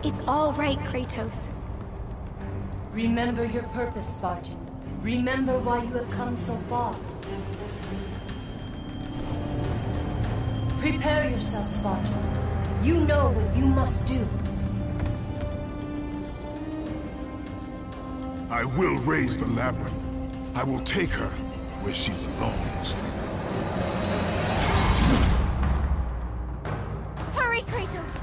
It's all right, Kratos. Remember your purpose, Spartan. Remember why you have come so far. Prepare yourself, Spartan. You know what you must do. I will raise the labyrinth. I will take her where she belongs. Hurry, Kratos!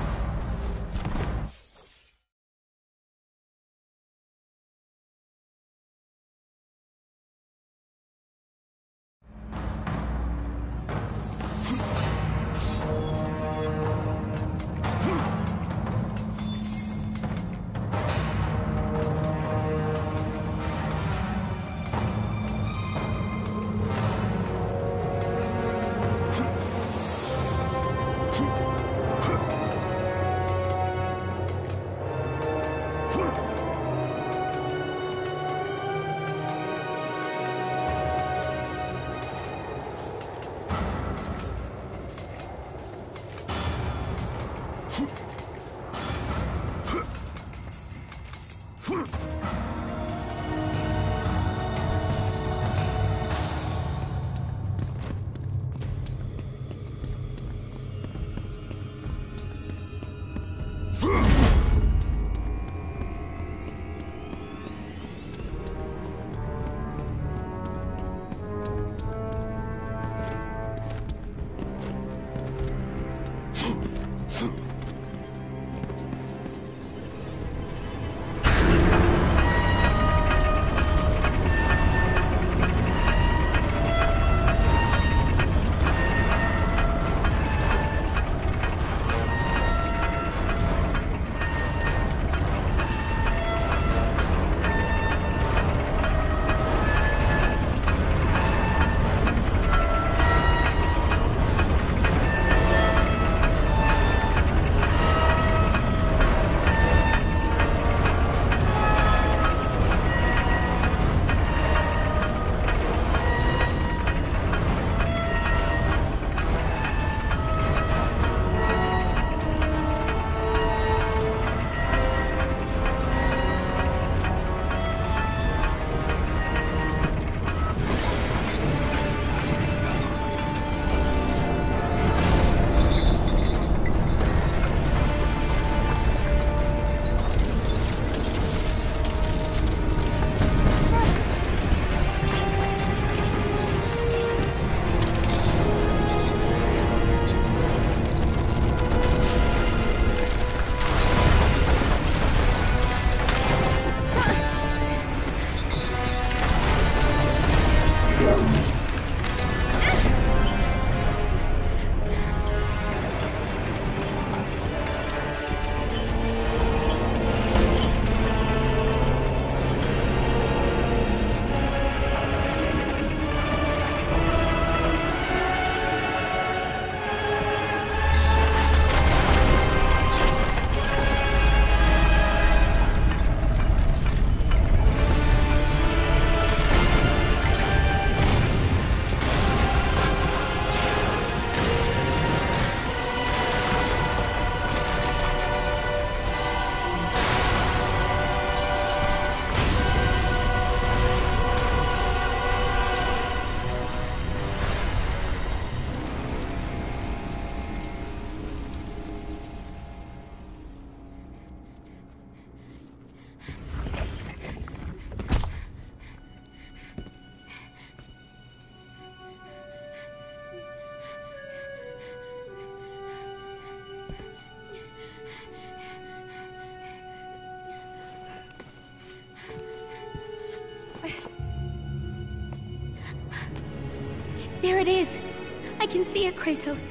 There it is! I can see it, Kratos.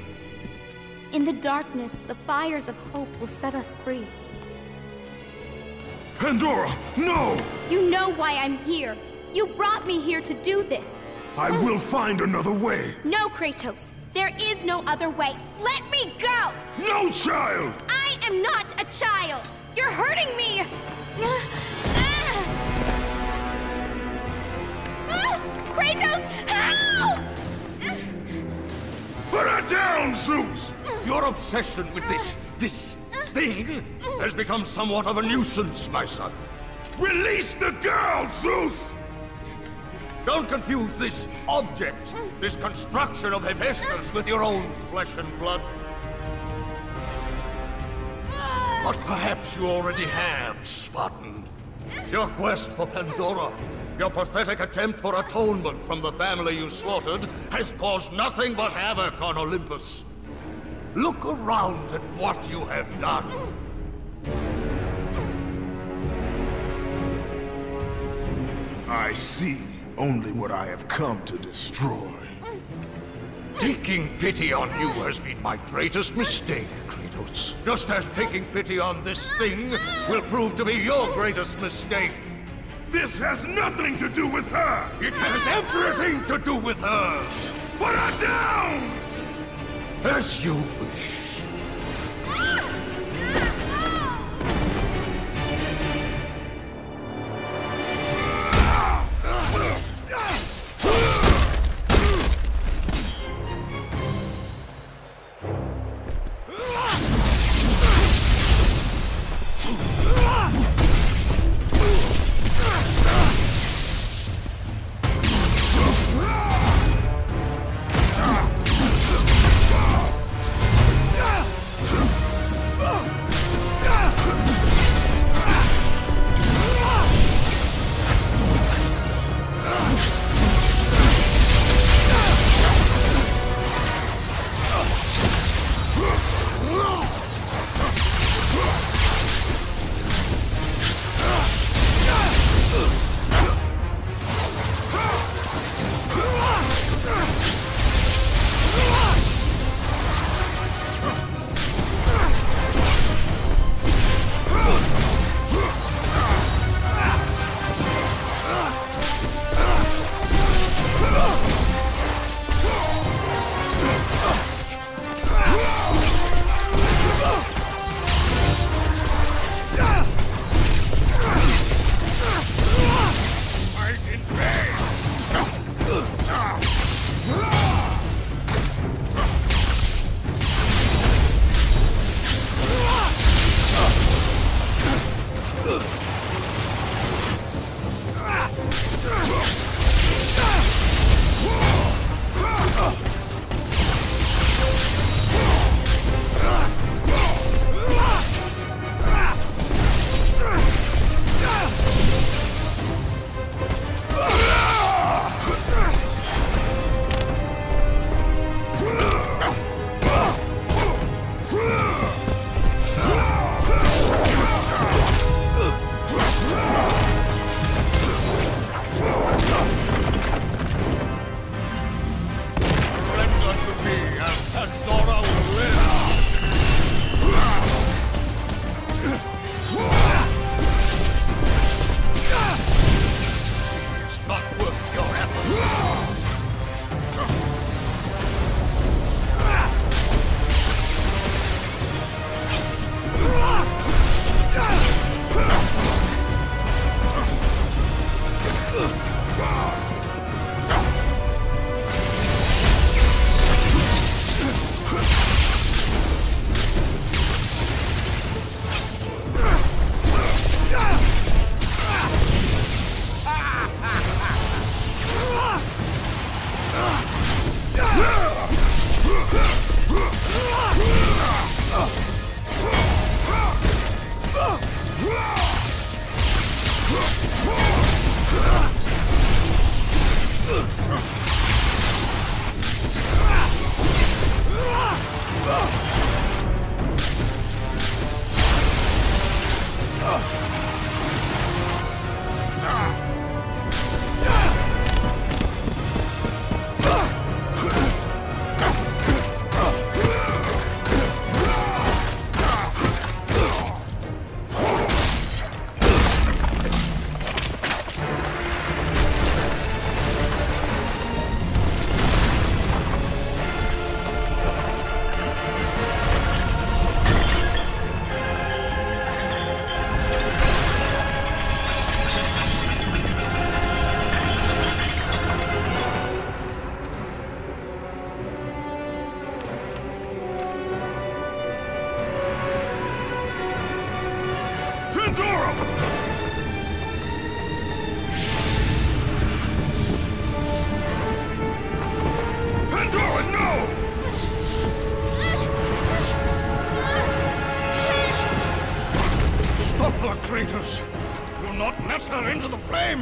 In the darkness, the fires of hope will set us free. Pandora, no! You know why I'm here. You brought me here to do this. I will find another way. No, Kratos. There is no other way. Let me go! No, child! I am not a child! You're hurting me! Kratos, help! Put her down, Zeus! Your obsession with this thing has become somewhat of a nuisance, my son. Release the girl, Zeus! Don't confuse this object, this construction of Hephaestus with your own flesh and blood. But perhaps you already have, Spartan. Your quest for Pandora, your pathetic attempt for atonement from the family you slaughtered, has caused nothing but havoc on Olympus. Look around at what you have done. I see only what I have come to destroy. Taking pity on you has been my greatest mistake, Kratos. Just as taking pity on this thing will prove to be your greatest mistake. This has nothing to do with her! It has everything to do with her! Put her down! As you wish.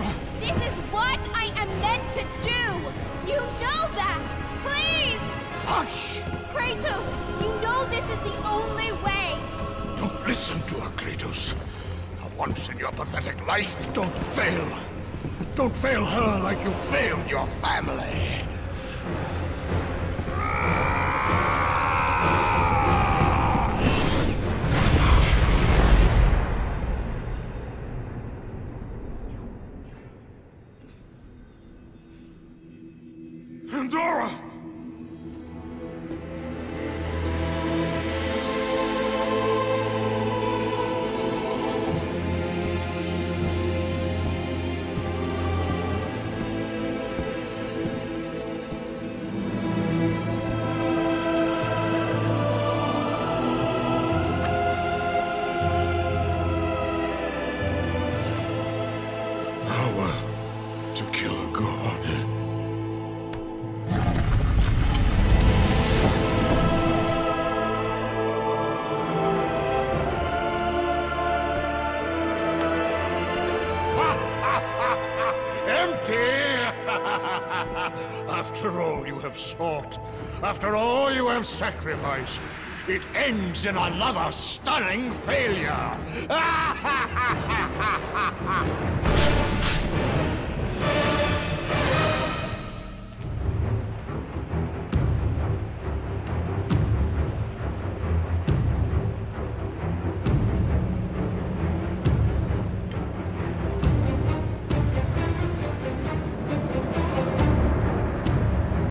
This is what I am meant to do! You know that! Please! Hush! Kratos, you know this is the only way! Don't listen to her, Kratos. For once in your pathetic life, don't fail. Don't fail her like you failed your family. Pandora! Power to kill a god. After all you have sought, after all you have sacrificed, it ends in another stunning failure!